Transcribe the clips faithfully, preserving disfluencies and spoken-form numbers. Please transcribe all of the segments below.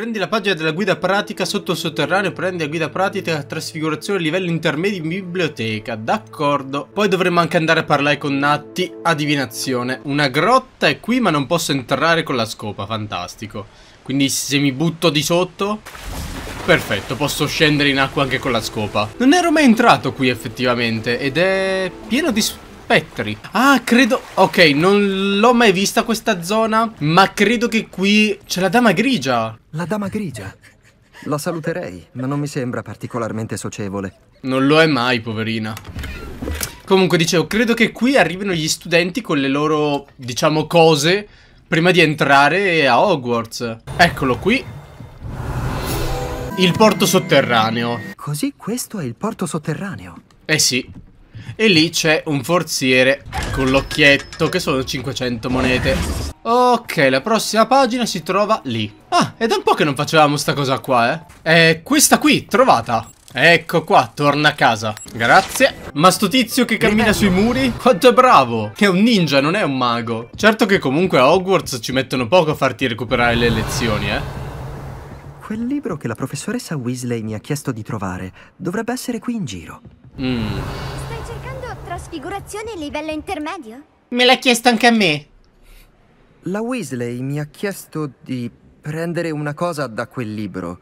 Prendi la pagina della guida pratica sotto il sotterraneo. Prendi la guida pratica trasfigurazione livello intermedio in biblioteca. D'accordo. Poi dovremmo anche andare a parlare con Natti. Adivinazione. Una grotta è qui ma non posso entrare con la scopa. Fantastico. Quindi se mi butto di sotto... Perfetto, posso scendere in acqua anche con la scopa. Non ero mai entrato qui effettivamente. Ed è pieno di spettri. Ah, credo... Ok, non l'ho mai vista questa zona, ma credo che qui c'è la dama grigia. La dama grigia? La saluterei, ma non mi sembra particolarmente socievole. Non lo è mai, poverina. Comunque, dicevo, credo che qui arrivino gli studenti con le loro, diciamo, cose prima di entrare a Hogwarts. Eccolo qui. Il porto sotterraneo. Così questo è il porto sotterraneo? Eh sì. E lì c'è un forziere con l'occhietto che sono cinquecento monete. Ok, la prossima pagina si trova lì. Ah, è da un po' che non facevamo sta cosa qua, eh. È questa qui, trovata. Ecco qua, torna a casa. Grazie. Ma sto tizio che cammina sui muri, quanto è bravo. È un ninja, non è un mago. Certo che comunque a Hogwarts ci mettono poco a farti recuperare le lezioni, eh. Quel libro che la professoressa Weasley mi ha chiesto di trovare dovrebbe essere qui in giro. Mm. Stai cercando trasfigurazione livello intermedio? Me l'ha chiesto anche a me. La Weasley mi ha chiesto di prendere una cosa da quel libro.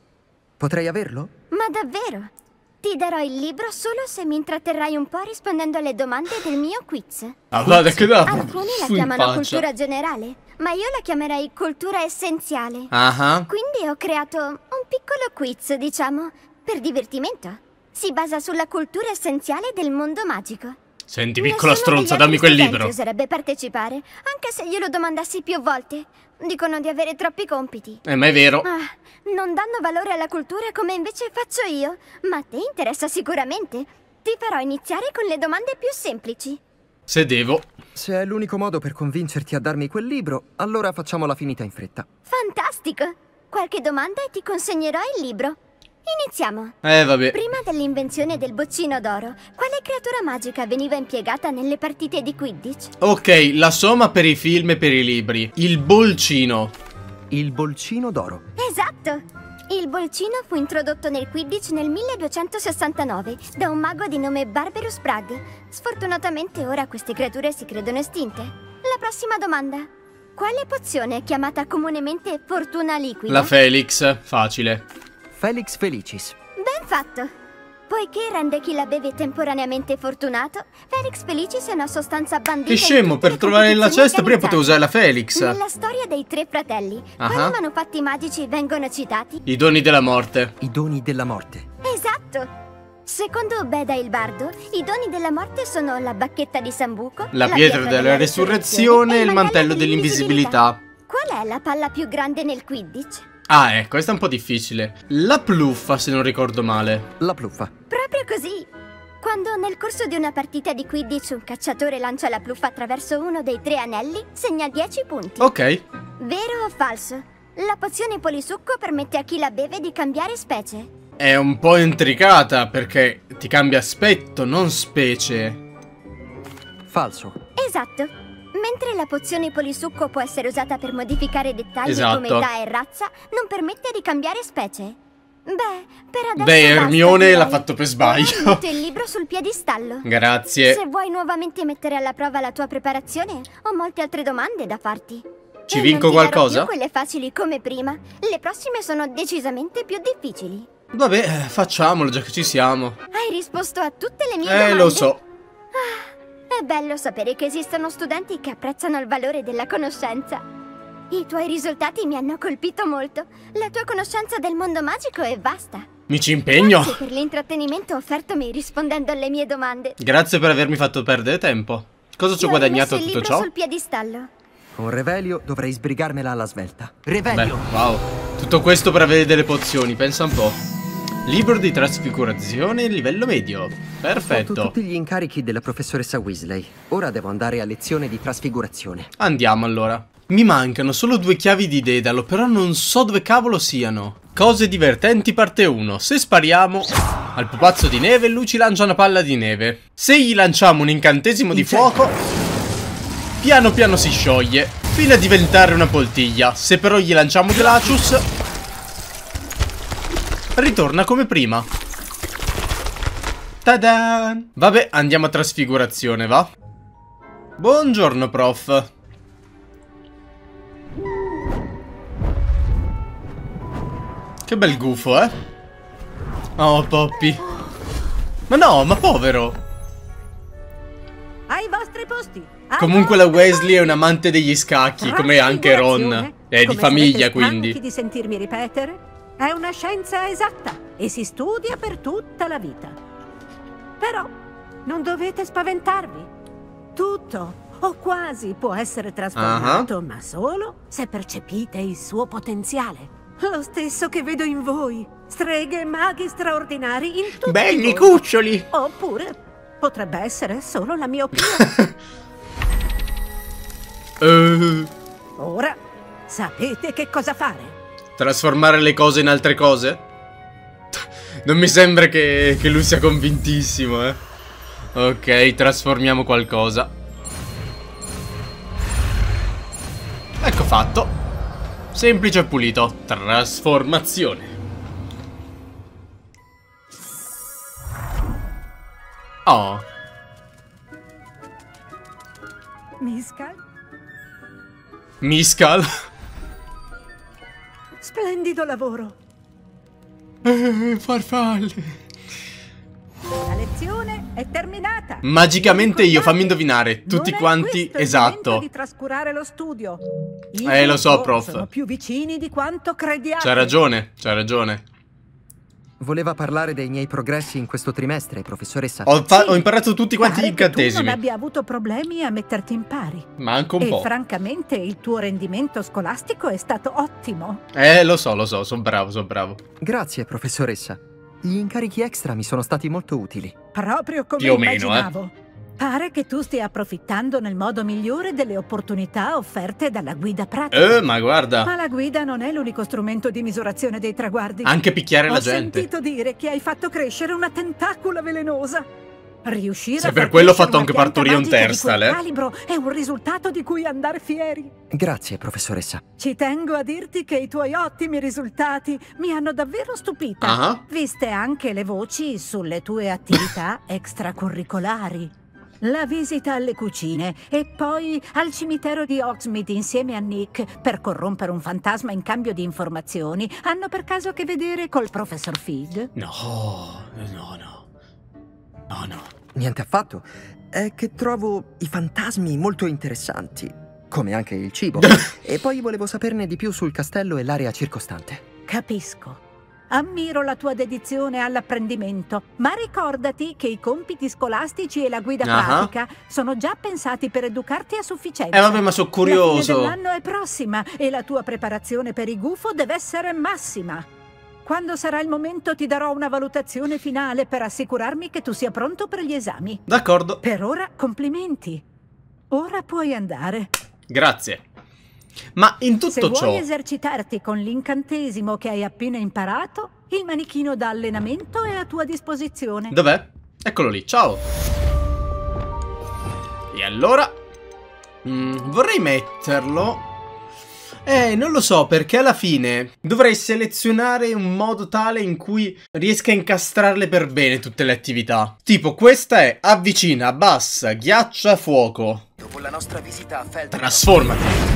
Potrei averlo? Ma davvero? Ti darò il libro solo se mi intratterrai un po' rispondendo alle domande del mio quiz. Ah, guarda che da... Alcuni la chiamano cultura generale, ma io la chiamerei cultura essenziale. Ah. Quindi ho creato un piccolo quiz, diciamo, per divertimento. Si basa sulla cultura essenziale del mondo magico. Senti, piccola stronza, dammi quel libro. Oserebbe partecipare, anche se glielo domandassi più volte. Dicono di avere troppi compiti. Eh, ma è vero. Ah, non danno valore alla cultura come invece faccio io. Ma a te interessa sicuramente. Ti farò iniziare con le domande più semplici. Se devo. Se è l'unico modo per convincerti a darmi quel libro, allora facciamola finita in fretta. Fantastico! Qualche domanda e ti consegnerò il libro. Iniziamo. Eh, vabbè. Prima dell'invenzione del boccino d'oro, quale creatura magica veniva impiegata nelle partite di Quidditch? Ok, la somma per i film e per i libri. Il bolcino. Il bolcino d'oro. Esatto! Il bolcino fu introdotto nel Quidditch nel milleduecentosessantanove da un mago di nome Barberus Bragg. Sfortunatamente ora queste creature si credono estinte. La prossima domanda. Quale pozione è chiamata comunemente fortuna liquida? La Felix. Facile. Felix Felicis. Ben fatto! Poiché rende chi la beve temporaneamente fortunato, Felix Felicis è una sostanza bandita. Che scemo, per trovare la cesta prima potevo usare la Felix. Nella storia dei tre fratelli, uh-huh. quali manufatti magici vengono citati? I doni della morte. I doni della morte. Esatto! Secondo Beda il Bardo, i doni della morte sono la bacchetta di Sambuco, la, la pietra, pietra della resurrezione e il mantello dell'invisibilità. Qual è la palla più grande nel Quidditch? Ah, ecco, questa è un po' difficile. La pluffa, se non ricordo male. La pluffa. Proprio così. Quando nel corso di una partita di Quidditch un cacciatore lancia la pluffa attraverso uno dei tre anelli, segna dieci punti. Ok. Vero o falso? La pozione polisucco permette a chi la beve di cambiare specie. È un po' intricata perché ti cambia aspetto, non specie. Falso. Esatto. Mentre la pozione polisucco può essere usata per modificare dettagli esatto. come età e razza, non permette di cambiare specie. Beh, per adesso Beh, Hermione l'ha fatto per sbaglio. Metto il libro sul piedistallo. Grazie. Se vuoi nuovamente mettere alla prova la tua preparazione, ho molte altre domande da farti. Ci e vinco non ti qualcosa? darò più quelle facili come prima. Le prossime sono decisamente più difficili. Vabbè, facciamolo già che ci siamo. Hai risposto a tutte le mie eh, domande? Eh, lo so. Ah, è bello sapere che esistono studenti che apprezzano il valore della conoscenza. I tuoi risultati mi hanno colpito molto. La tua conoscenza del mondo magico è vasta. Mi ci impegno. Grazie per l'intrattenimento offertomi rispondendo alle mie domande. Grazie per avermi fatto perdere tempo. Cosa ci ho guadagnato tutto ciò? Ho messo il libro sul piedistallo. Con Revelio dovrei sbrigarmela alla svelta. Revelio! Beh, wow. Tutto questo per avere delle pozioni, pensa un po'. Libro di trasfigurazione livello medio. Perfetto. Ho fatto tutti gli incarichi della professoressa Weasley. Ora devo andare a lezione di trasfigurazione. Andiamo allora. Mi mancano solo due chiavi di Dedalo, però non so dove cavolo siano. Cose divertenti parte uno. Se spariamo al pupazzo di neve, lui ci lancia una palla di neve. Se gli lanciamo un incantesimo di fuoco, piano piano si scioglie, fino a diventare una poltiglia. Se però gli lanciamo Glacius, ritorna come prima. Ta-da! Vabbè, andiamo a trasfigurazione, va? Buongiorno, prof. Che bel gufo, eh? Oh, Poppy. Ma no, ma povero. Ai vostri posti. Comunque la Weasley è un amante degli scacchi, come anche Ron. È di famiglia, quindi. Di sentirmi ripetere? È una scienza esatta e si studia per tutta la vita. Però non dovete spaventarvi. Tutto, o quasi, può essere trasformato, uh-huh. ma solo se percepite il suo potenziale. Lo stesso che vedo in voi. Streghe e maghi straordinari in tutti belli voi. Cuccioli. Oppure potrebbe essere solo la miopia. uh. Ora sapete che cosa fare. Trasformare le cose in altre cose? Non mi sembra che, che lui sia convintissimo, eh. Ok, trasformiamo qualcosa. Ecco fatto. Semplice e pulito. Trasformazione. Oh. Miscal? Miscal? Splendido lavoro. Eh, farfalle. La lezione è terminata. Magicamente io, fammi indovinare. Tutti quanti, esatto. Di trascurare lo studio. Eh, lo so, prof. Sono più vicini di quanto crediate. C'ha ragione, c'ha ragione. Voleva parlare dei miei progressi in questo trimestre, professoressa. Ho, sì, ho imparato tutti quanti gli incantesimi. Tu non abbia avuto problemi a metterti in pari. Manca un e po'. E francamente il tuo rendimento scolastico è stato ottimo. Eh, lo so, lo so, sono bravo, sono bravo. Grazie, professoressa. Gli incarichi extra mi sono stati molto utili. Proprio come più o immaginavo. meno, eh. Pare che tu stia approfittando nel modo migliore delle opportunità offerte dalla guida pratica. Eh, ma guarda. Ma la guida non è l'unico strumento di misurazione dei traguardi. Anche picchiare Ho la gente. Ho sentito dire che hai fatto crescere una tentacula velenosa. Riuscire Se a per quello ho fatto una anche partorire un terstal, eh. calibro è un risultato di cui andare fieri. Grazie, professoressa. Ci tengo a dirti che i tuoi ottimi risultati mi hanno davvero stupita. Uh-huh. Viste anche le voci sulle tue attività extracurricolari. La visita alle cucine e poi al cimitero di Hogsmeade insieme a Nick per corrompere un fantasma in cambio di informazioni hanno per caso a che vedere col professor Fig? No, no, no. No, no. Niente affatto. È che trovo i fantasmi molto interessanti, come anche il cibo. E poi volevo saperne di più sul castello e l'area circostante. Capisco. Ammiro la tua dedizione all'apprendimento, ma ricordati che i compiti scolastici e la guida uh-huh. pratica sono già pensati per educarti a sufficienza. Eh vabbè, ma sono curioso. La fine dell'anno è prossima e la tua preparazione per il gufo deve essere massima. Quando sarà il momento ti darò una valutazione finale per assicurarmi che tu sia pronto per gli esami. D'accordo. Per ora, complimenti. Ora puoi andare. Grazie. Ma in tutto Se ciò... Se vuoi esercitarti con l'incantesimo che hai appena imparato, il manichino da allenamento è a tua disposizione. Dov'è? Eccolo lì, ciao. E allora... Mm, vorrei metterlo... Eh, non lo so, perché alla fine dovrei selezionare un modo tale in cui riesca a incastrarle per bene tutte le attività. Tipo, questa è avvicina, abbassa, ghiaccia, fuoco. Dopo la nostra visita a Felton... Trasformati.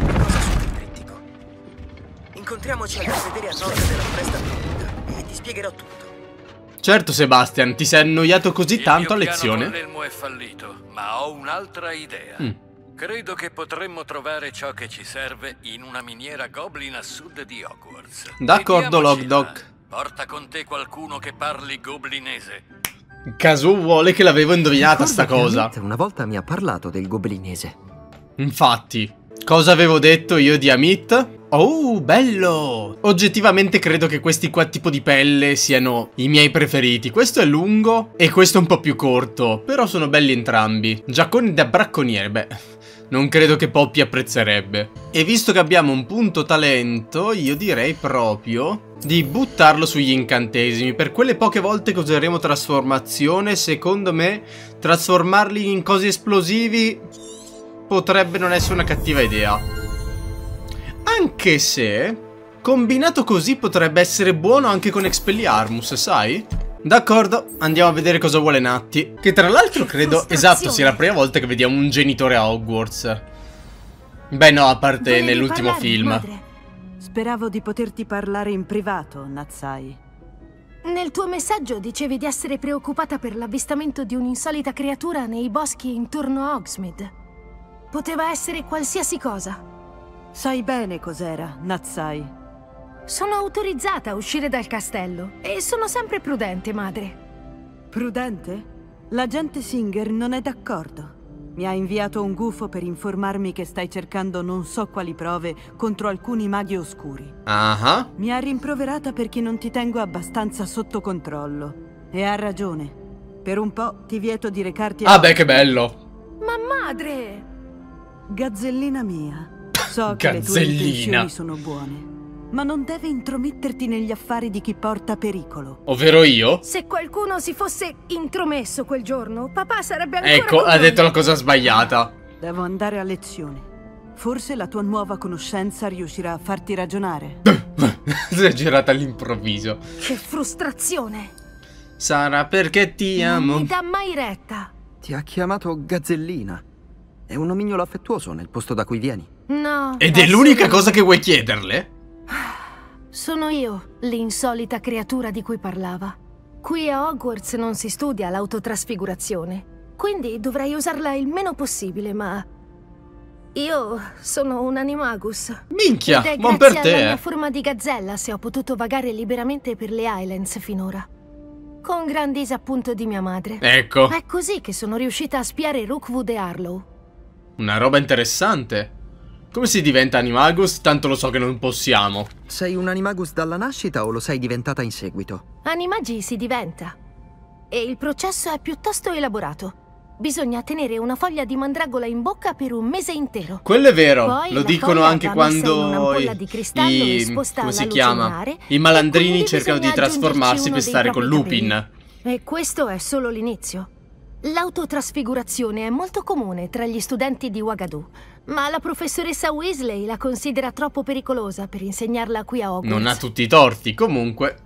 Incontriamoci al belvedere a nord della foresta profonda e ti spiegherò tutto. Certo, Sebastian, ti sei annoiato così Il tanto a mio lezione? Il piano con l'elmo è fallito, ma ho un'altra idea. Mm. Credo che potremmo trovare ciò che ci serve in una miniera goblin a sud di Hogwarts. D'accordo, Logdoc. Porta con te qualcuno che parli goblinese. Caso vuole che l'avevo indovinata Ricordo sta cosa. Amit una volta mi ha parlato del goblinese. Infatti, cosa avevo detto io di Amit? Oh, bello! Oggettivamente credo che questi qua tipo di pelle siano i miei preferiti. Questo è lungo e questo è un po' più corto, però sono belli entrambi. Giaccone da bracconiere, beh, non credo che Poppy apprezzerebbe. E visto che abbiamo un punto talento, io direi proprio di buttarlo sugli incantesimi. Per quelle poche volte che useremo trasformazione, secondo me, trasformarli in cosi esplosivi potrebbe non essere una cattiva idea. Anche se Combinato così potrebbe essere buono anche con Expelliarmus, sai? D'accordo, andiamo a vedere cosa vuole Natti. Che tra l'altro credo, esatto, sia la prima volta che vediamo un genitore a Hogwarts. Beh no, a parte nell'ultimo film. Madre. Speravo di poterti parlare in privato, Natsai. Nel tuo messaggio dicevi di essere preoccupata per l'avvistamento di un'insolita creatura nei boschi intorno a Hogsmeade. Poteva essere qualsiasi cosa. Sai bene cos'era, Natsai. Sono autorizzata a uscire dal castello e sono sempre prudente, madre. Prudente? L'agente Singer non è d'accordo. Mi ha inviato un gufo per informarmi che stai cercando non so quali prove contro alcuni maghi oscuri. Ah. Mi ha rimproverata perché non ti tengo abbastanza sotto controllo. E ha ragione. Per un po' ti vieto di recarti a... Ah beh, che bello. Ma madre! Gazzellina mia, so che le tue intenzioni sono buone, ma non deve intrometterti negli affari di chi porta pericolo. Ovvero io? Se qualcuno si fosse intromesso quel giorno, papà sarebbe ancora... Ecco, ha detto la cosa sbagliata. Devo andare a lezione. Forse la tua nuova conoscenza riuscirà a farti ragionare. Si è girata all'improvviso. Che frustrazione! Sarà perché ti amo. Non mi dà mai retta. Ti ha chiamato Gazzellina. È un nomignolo affettuoso nel posto da cui vieni. No. Ed è l'unica cosa che vuoi chiederle? Sono io, l'insolita creatura di cui parlava. Qui a Hogwarts non si studia l'autotrasfigurazione, quindi dovrei usarla il meno possibile, ma... Io sono un animagus. Minchia, ed è buon grazie per te, alla eh. mia forma di gazzella se ho potuto vagare liberamente per le Highlands finora. Con gran disappunto di mia madre. Ecco. È così che sono riuscita a spiare Rookwood e Harlow. Una roba interessante. Come si diventa animagus? Tanto lo so che non possiamo. Sei un animagus dalla nascita o lo sei diventata in seguito? Animagi si diventa. E il processo è piuttosto elaborato. Bisogna tenere una foglia di mandragola in bocca per un mese intero. Quello è vero, Poi lo la dicono foglia anche va messa in quando un'ampolla i, di cristallo i esposta come si alla luce chiama? lunare, I malandrini e quindi cercano di bisogna trasformarsi aggiungerci per uno stare dei con propri Lupin. capelli. E questo è solo l'inizio. L'autotrasfigurazione è molto comune tra gli studenti di Ouagadou, ma la professoressa Weasley la considera troppo pericolosa per insegnarla qui a Hogwarts. Non ha tutti i torti, comunque.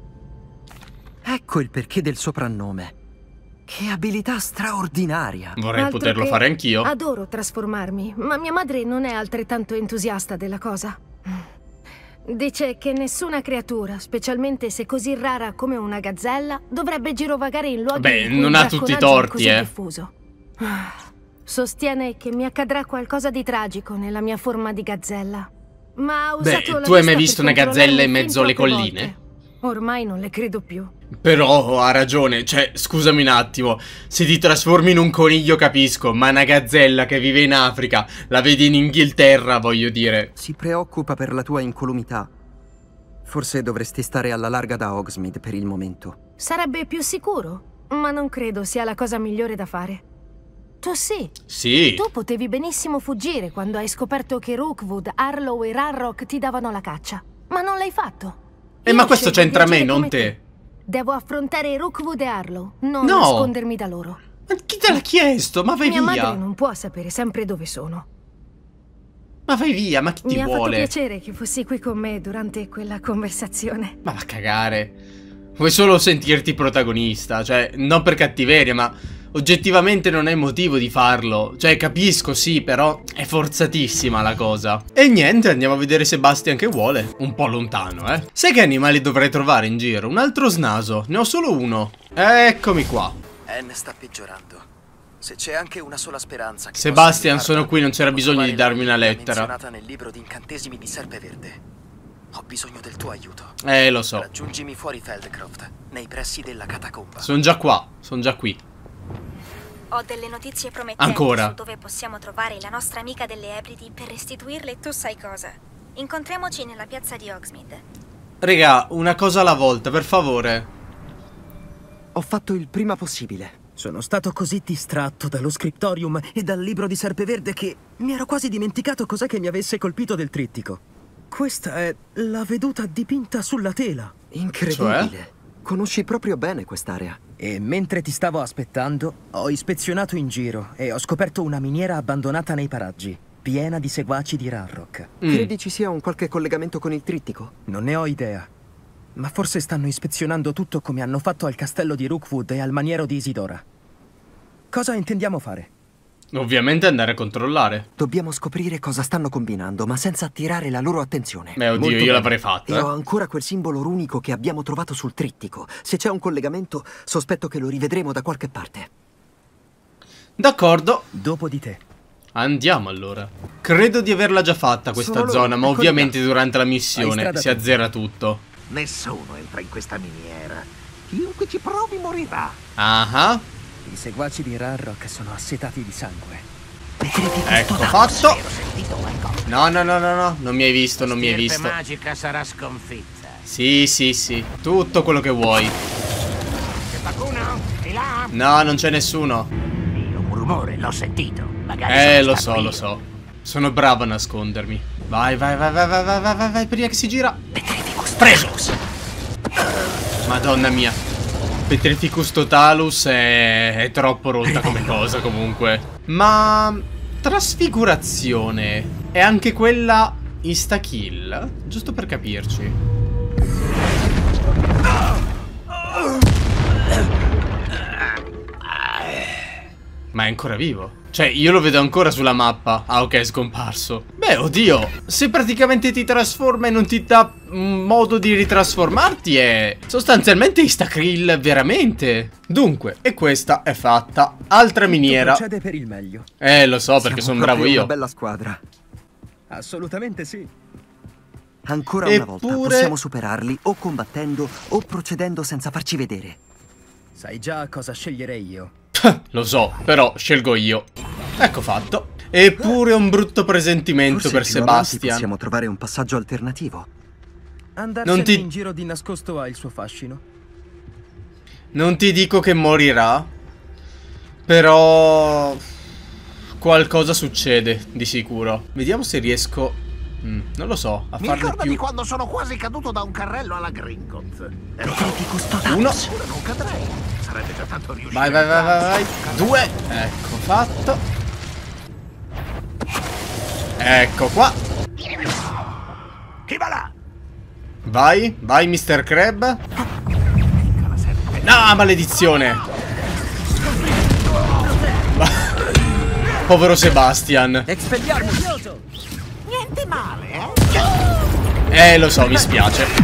Ecco il perché del soprannome. Che abilità straordinaria. Vorrei Altro poterlo che fare anch'io. Adoro trasformarmi, ma mia madre non è altrettanto entusiasta della cosa. Dice che nessuna creatura, specialmente se così rara come una gazzella, dovrebbe girovagare in luoghi Beh, in cui non il ha tutti i bracconaggio è torti, così eh. diffuso. Sostiene che mi accadrà qualcosa di tragico nella mia forma di gazzella. Ma ha usato Beh, la tu hai mai vista visto per una gazzella in controllarmi mezzo alle fin troppe colline? volte. Ormai non le credo più. Però ha ragione, cioè, scusami un attimo, se ti trasformi in un coniglio capisco, ma una gazzella che vive in Africa, la vedi in Inghilterra, voglio dire. Si preoccupa per la tua incolumità. Forse dovresti stare alla larga da Hogsmeade per il momento. Sarebbe più sicuro, ma non credo sia la cosa migliore da fare. Tu sì. Sì. Tu potevi benissimo fuggire quando hai scoperto che Rookwood, Harlow e Ranrock ti davano la caccia, ma non l'hai fatto. Eh, Io ma questo scelgo di c'entra me, agire non come te. Devo affrontare Rookwood e Harlow, non No. nascondermi da loro. Ma chi te l'ha chiesto? Ma vai Mia via. madre non può sapere sempre dove sono. Ma vai via, ma chi ti Mi ha fatto vuole? piacere che fossi qui con me durante quella conversazione. Ma va a cagare. Vuoi solo sentirti protagonista, cioè, non per cattiveria, ma oggettivamente non hai motivo di farlo. Cioè, capisco, sì, però è forzatissima la cosa. E niente, andiamo a vedere se Bastian che vuole. Un po' lontano, eh. Sai che animali dovrei trovare in giro? Un altro snaso. Ne ho solo uno. Eccomi qua. Anne sta peggiorando. Se c'è anche una sola speranza che Sebastian, possa sono aiutarla, qui, non c'era devo bisogno di trovare darmi la una lettera lettera. menzionata nel libro di incantesimi di Serpeverde. Ho bisogno del tuo aiuto. Eh, lo so. Raggiungimi fuori Feldcroft, nei pressi della catacomba. Sono già qua, sono già qui. Ho delle notizie promettenti Ancora. su dove possiamo trovare la nostra amica delle Ebridi per restituirle tu sai cosa. Incontriamoci nella piazza di Hogsmeade. Raga, una cosa alla volta, per favore. Ho fatto il prima possibile. Sono stato così distratto dallo scriptorium e dal libro di Serpeverde che mi ero quasi dimenticato cos'è che mi avesse colpito del trittico. Questa è la veduta dipinta sulla tela. Incredibile. Cioè? Conosci proprio bene quest'area. E mentre ti stavo aspettando, ho ispezionato in giro e ho scoperto una miniera abbandonata nei paraggi. piena di seguaci di Ranrock. Mm. Credi ci sia un qualche collegamento con il trittico? Non ne ho idea. Ma forse stanno ispezionando tutto come hanno fatto al castello di Rookwood e al maniero di Isidora. Cosa intendiamo fare? Ovviamente andare a controllare. Dobbiamo scoprire cosa stanno combinando, ma senza attirare la loro attenzione. Beh, oddio, Molto io bene. l'avrei fatto. E eh. ho ancora quel simbolo runico che abbiamo trovato sul trittico. Se c'è un collegamento, sospetto che lo rivedremo da qualche parte. D'accordo. Dopo di te. Andiamo allora. Credo di averla già fatta questa Sono zona, loro, ma eccoli ovviamente là. durante la Hai missione strada si tu. azzera tutto. Nessuno entra in questa miniera. Chiunque ci provi morirà. Ah, I seguaci di Ranrock sono assetati di sangue. ecco fatto. No, no, no, no, no, non mi hai visto, non mi hai visto. La magica sarà sconfitta. Sì, sì, sì, tutto quello che vuoi. C'è qualcuno? Di là? No, non c'è nessuno. Io un rumore, l'ho sentito. Magari Eh, sono lo stato so, io. lo so. Sono bravo a nascondermi. Vai, vai, vai, vai, vai, vai, vai, vai, vai, prima che si gira. Preso! Madonna mia. Petrificus Totalus è, è troppo rotta come cosa comunque. Ma trasfigurazione è anche quella insta-kill? Giusto per capirci. Ma è ancora vivo? Cioè, io lo vedo ancora sulla mappa. Ah, ok, è scomparso. Beh, oddio, se praticamente ti trasforma e non ti dà un modo di ritrasformarti è sostanzialmente Instakill veramente. Dunque, e questa è fatta. Altra miniera. Tutto procede per il meglio. Eh, lo so, perché sono Siamo bravo proprio io. una bella squadra. Assolutamente sì. Ancora una Eppure- volta possiamo superarli o combattendo o procedendo senza farci vedere. Sai già cosa sceglierei io. Lo so, però scelgo io. Ecco fatto. Eppure un brutto presentimento Forse per più avanti Sebastian. possiamo trovare un passaggio alternativo. Andarsene Non ti- in giro di nascosto ha il suo fascino. Non ti dico che morirà, però qualcosa succede di sicuro. Vediamo se riesco, mm, non lo so, a Mi farne ricorda di più. quando sono quasi caduto da un carrello alla Gringotts. Ero Uno. sicuro non cadrei. Sarebbe già tanto riuscire. Vai, vai, vai, vai, vai. Due. Ecco fatto. Ecco qua. Chi va là? Vai, vai mister Crab. No, maledizione. Povero Sebastian. Expelliarmus! Niente male, eh? Eh, lo so, mi spiace.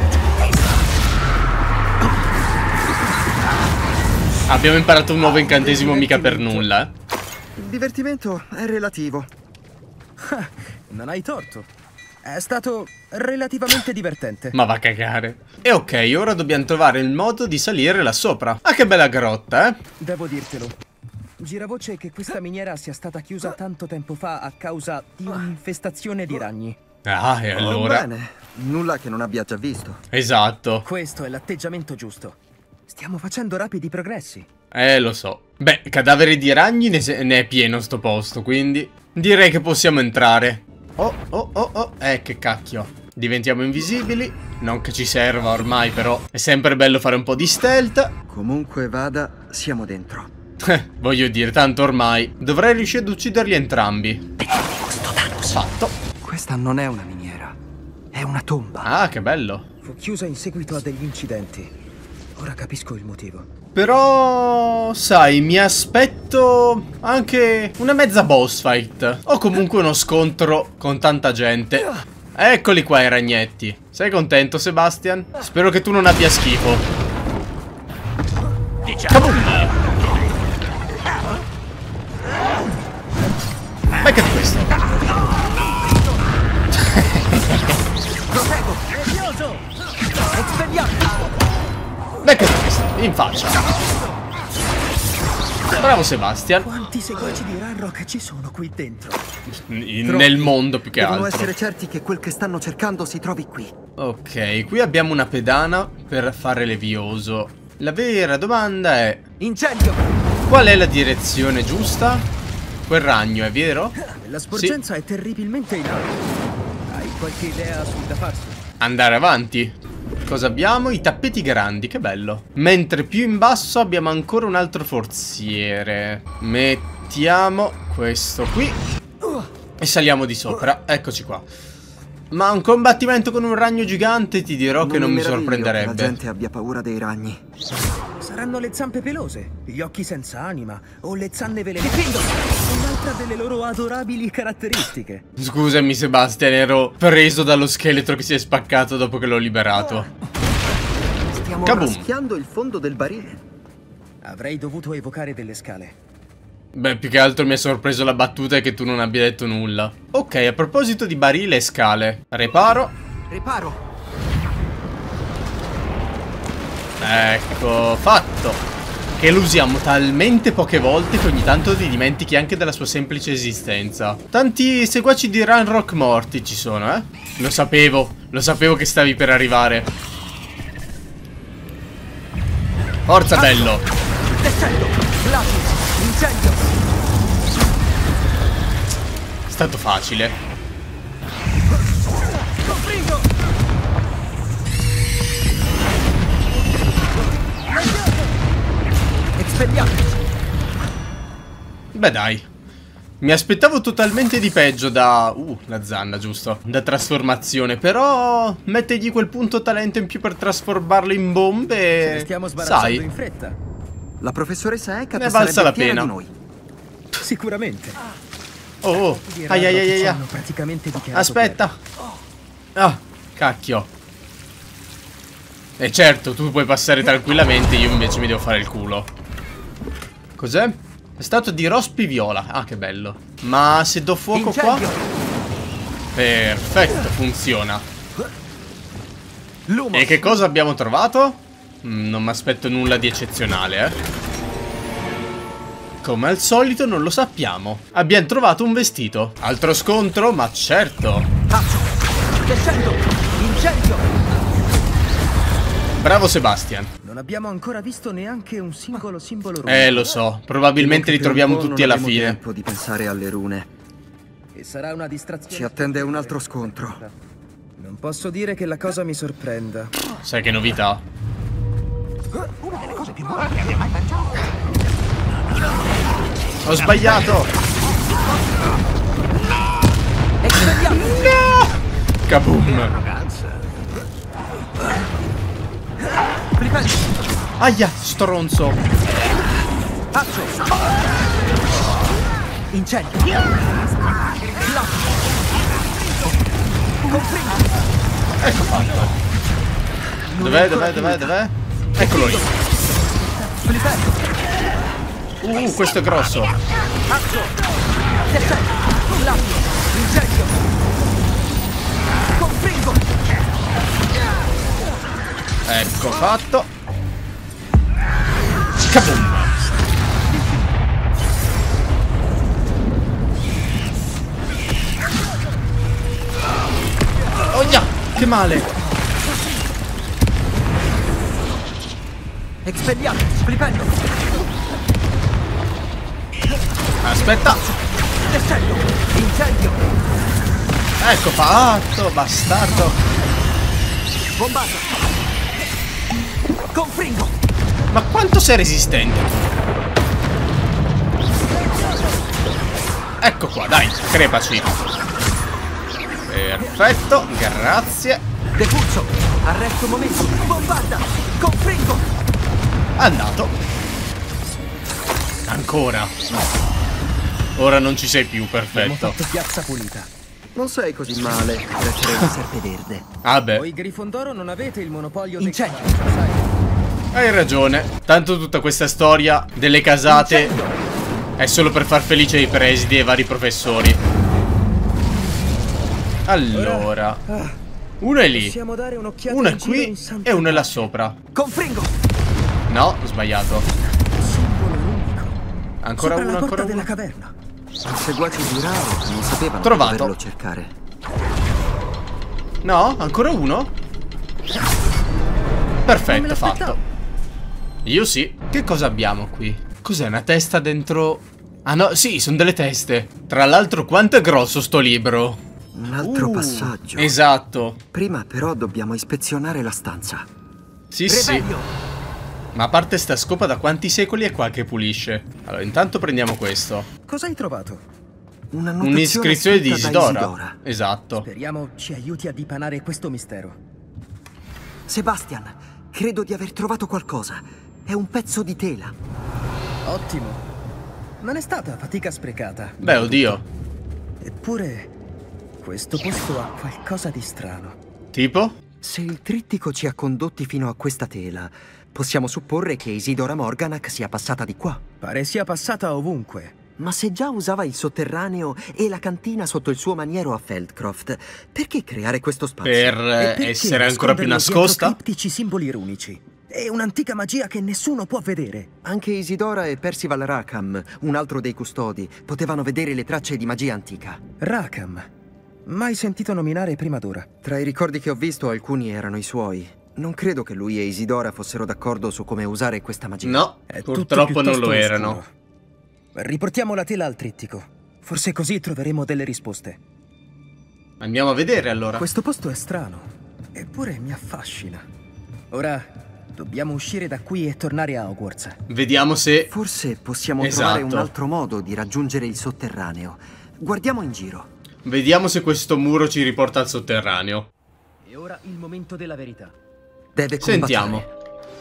Abbiamo imparato un nuovo incantesimo mica per nulla, eh. Il divertimento è relativo. Non hai torto. È stato relativamente divertente. Ma va a cagare. E ok, ora dobbiamo trovare il modo di salire là sopra. Ah, che bella grotta, eh. Devo dirtelo. Giravoce che questa miniera sia stata chiusa tanto tempo fa a causa di un'infestazione di ragni. Ah, e allora? Bene, nulla che non abbia già visto. Esatto. Questo è l'atteggiamento giusto. Stiamo facendo rapidi progressi. Eh, lo so. Beh, cadaveri di ragni ne, se- ne è pieno sto posto, quindi direi che possiamo entrare. Oh, oh, oh, oh. Eh, che cacchio. Diventiamo invisibili. Non che ci serva ormai, però è sempre bello fare un po' di stealth. Comunque vada, siamo dentro. Eh, voglio dire, tanto ormai dovrei riuscire ad ucciderli entrambi. Fatto. Questa non è una miniera, è una tomba. Ah, che bello. Fu chiusa in seguito a degli incidenti. Ora capisco il motivo. Però, sai, mi aspetto anche una mezza boss fight. O comunque uno scontro con tanta gente. Eccoli qua i ragnetti. Sei contento, Sebastian? Spero che tu non abbia schifo. Kaboom! Beccati questo. Beccati questo, in faccia. Bravo Sebastian. Quanti seguaci di Ranrock ci sono qui dentro? N- Nel mondo più che Devono altro. essere certi che quel che stanno cercando si trovi qui. Ok, qui abbiamo una pedana per fare levioso. La vera domanda è: Incendio! qual è la direzione giusta? Quel ragno, è vero? La sporgenza è terribilmente in alto. Hai qualche idea sul da farsi? Andare avanti. Cosa abbiamo? I tappeti grandi, che bello. Mentre più in basso abbiamo ancora un altro forziere. Mettiamo questo qui. E saliamo di sopra. Eccoci qua. Ma un combattimento con un ragno gigante ti dirò che non mi sorprenderebbe. La gente abbia paura dei ragni. Saranno le zampe pelose, gli occhi senza anima o le zanne velenose. Un'altra delle loro adorabili caratteristiche. Scusami Sebastian, ero preso dallo scheletro che si è spaccato dopo che l'ho liberato. Stiamo Kaboom. raschiando il fondo del barile. Avrei dovuto evocare delle scale. Beh, più che altro mi ha sorpreso la battuta e che tu non abbia detto nulla. Ok, a proposito di barile e scale. Reparo. Riparo. Ecco, fatto. Che lo usiamo talmente poche volte che ogni tanto ti dimentichi anche della sua semplice esistenza. Tanti seguaci di Ranrock morti ci sono, eh? Lo sapevo, lo sapevo che stavi per arrivare. Forza, bello. Descendo, Lapis, incendio. È stato facile. Copringo. Expelliarmus. Beh dai. Mi aspettavo totalmente di peggio da... Uh, la zanna, giusto. Da trasformazione. Però mettegli quel punto talento in più per trasformarlo in bombe. Ce ne stiamo sbarazzando sai, in fretta. La professoressa Hecate ne è valsa sarebbe la fiera pena. di noi. Sicuramente. Oh, oh. Tutti i Ai ai ai ai, Ranrock ci ai. hanno praticamente dichiarato Aspetta. Ah, cacchio. E certo, tu puoi passare tranquillamente, io invece mi devo fare il culo. Cos'è? È stato di rospi viola. Ah, che bello. Ma se do fuoco qua? Perfetto, funziona. E che cosa abbiamo trovato? Mm, non mi aspetto nulla di eccezionale, eh. Come al solito non lo sappiamo. Abbiamo trovato un vestito. Altro scontro? Ma certo. Descendo, incendio. Bravo Sebastian. Non abbiamo ancora visto neanche un singolo simbolo runico. Eh, lo so. Probabilmente li troviamo tutti alla fine. Non abbiamo tempo di pensare alle rune. E sarà una distrazione. Ci attende un altro scontro. Non posso dire che la cosa mi sorprenda. Sai che novità? Una delle cose più buone che abbia mai mangiato. Ho sbagliato. No! Kaboom. Arroganza. Aia, stronzo. Incendio. Ecco fatto. Dov'è, dov'è, dov'è, dov'è? Eccolo lì. Uh, questo è grosso. Ecco fatto. Kaboom. Oh yeah, che male. Expelliamo, flipendo. Aspetta. Descendo, incendio. Ecco fatto, bastardo. Bombato. Confringo. Ma quanto sei resistente? Ecco qua, dai, crepaci. Perfetto, grazie. Depulso, arresto un momento. Bombarda, confringo. Andato. Ancora. Ora non ci sei più, Abbiamo perfetto. fatto piazza pulita. Non sei così male per essere una serpeverde. Vabbè, Voi Grifondoro non avete il monopolio del Incendio. calcio, sai? hai ragione. Tanto tutta questa storia delle casate è solo per far felice i presidi e i vari professori. Allora, uno è lì, Possiamo dare un'occhiata uno è in giro qui in Santa e uno è là Pace. sopra. Confringo. No, ho sbagliato. Simbolo unico. Ancora Sopra uno, la porta ancora della uno. caverna. I seguaci di Raro non sapevano Trovato. di doverlo cercare. No, ancora uno? Perfetto, fatto. Io sì. Che cosa abbiamo qui? Cos'è, una testa dentro... Ah no, sì, sono delle teste. Tra l'altro, quanto è grosso sto libro? Un altro Uh, passaggio. Esatto. Prima però dobbiamo ispezionare la stanza. Sì, sì. Ma a parte sta scopa, da quanti secoli è qua che pulisce? Allora, intanto prendiamo questo. Cosa hai trovato? Un'iscrizione di Isidora. Isidora. Esatto. Speriamo ci aiuti a dipanare questo mistero. Sebastian, credo di aver trovato qualcosa. È un pezzo di tela. Ottimo. Non è stata fatica sprecata. Beh, oddio. Eppure, questo posto ha qualcosa di strano. Tipo? Se il trittico ci ha condotti fino a questa tela, possiamo supporre che Isidora Morganach sia passata di qua. Pare sia passata ovunque. Ma se già usava il sotterraneo e la cantina sotto il suo maniero a Feldcroft, perché creare questo spazio? Per essere ancora più nascosta? Criptici simboli runici. È un'antica magia che nessuno può vedere. Anche Isidora e Percival Rackham, un altro dei custodi, potevano vedere le tracce di magia antica. Rackham? Mai sentito nominare prima d'ora. Tra i ricordi che ho visto, alcuni erano i suoi. Non credo che lui e Isidora fossero d'accordo su come usare questa magia. No, È purtroppo non lo erano. Oscuro. Riportiamo la tela al trittico. Forse così troveremo delle risposte. Andiamo a vedere allora. Questo posto è strano, eppure mi affascina. Ora dobbiamo uscire da qui e tornare a Hogwarts. Vediamo se... Forse possiamo esatto. trovare un altro modo di raggiungere il sotterraneo. Guardiamo in giro. Vediamo se questo muro ci riporta al sotterraneo. E ora il momento della verità. Deve combattere. Sentiamo.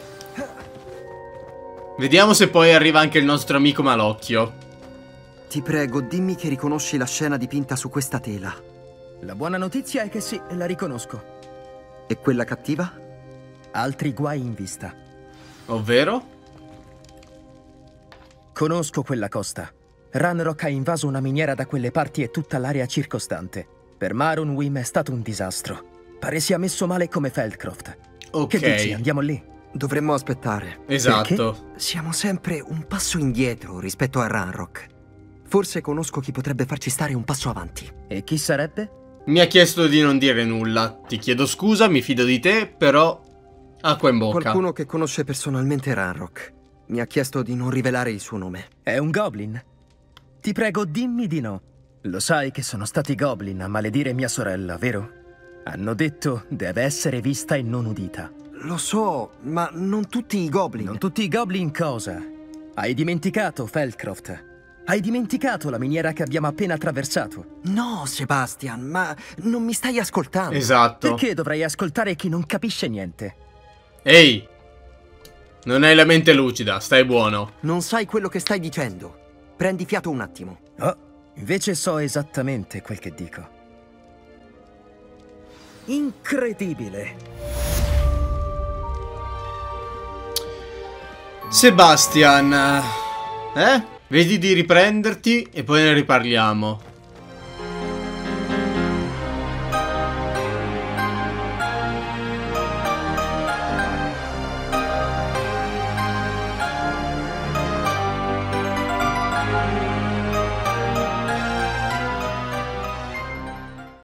Vediamo se poi arriva anche il nostro amico Malocchio. Ti prego, dimmi che riconosci la scena dipinta su questa tela. La buona notizia è che sì, la riconosco. E quella cattiva? Altri guai in vista. Ovvero? Conosco quella costa. Ranrock ha invaso una miniera da quelle parti e tutta l'area circostante. Per Marunwim è stato un disastro. Pare sia messo male come Feldcroft. Ok. Che dici, andiamo lì? Dovremmo aspettare. Esatto. Perché siamo sempre un passo indietro rispetto a Ranrock. Forse conosco chi potrebbe farci stare un passo avanti. E chi sarebbe? Mi ha chiesto di non dire nulla. Ti chiedo scusa, mi fido di te, però acqua in bocca. Qualcuno che conosce personalmente Ranrock. Mi ha chiesto di non rivelare il suo nome. È un goblin? Ti prego, dimmi di no. Lo sai che sono stati goblin a maledire mia sorella, vero? Hanno detto deve essere vista e non udita. Lo so, ma non tutti i goblin. Non tutti i goblin cosa? Hai dimenticato Feldcroft? Hai dimenticato la miniera che abbiamo appena attraversato? No, Sebastian, ma non mi stai ascoltando. Esatto. Perché dovrei ascoltare chi non capisce niente? Ehi, non hai la mente lucida, stai buono. Non sai quello che stai dicendo. Prendi fiato un attimo. Oh, invece so esattamente quel che dico. Incredibile. Sebastian, eh? Vedi di riprenderti e poi ne riparliamo.